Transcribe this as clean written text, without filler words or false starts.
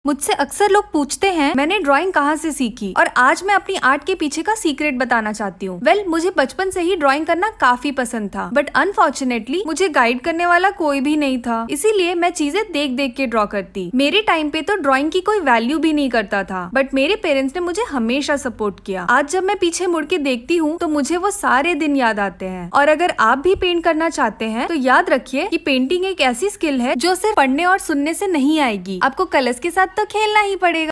मुझसे अक्सर लोग पूछते हैं मैंने ड्राइंग कहाँ से सीखी, और आज मैं अपनी आर्ट के पीछे का सीक्रेट बताना चाहती हूँ। मुझे बचपन से ही ड्राइंग करना काफी पसंद था, बट अनफॉर्चुनेटली मुझे गाइड करने वाला कोई भी नहीं था, इसीलिए मैं चीजें देख देख के ड्रॉ करती। मेरे टाइम पे तो ड्राइंग की कोई वैल्यू भी नहीं करता था, बट मेरे पेरेंट्स ने मुझे हमेशा सपोर्ट किया। आज जब मैं पीछे मुड़ के देखती हूँ तो मुझे वो सारे दिन याद आते हैं। और अगर आप भी पेंट करना चाहते हैं तो याद रखिए कि पेंटिंग एक ऐसी स्किल है जो सिर्फ पढ़ने और सुनने से नहीं आएगी, आपको कलर्स के साथ तो खेलना ही पड़ेगा।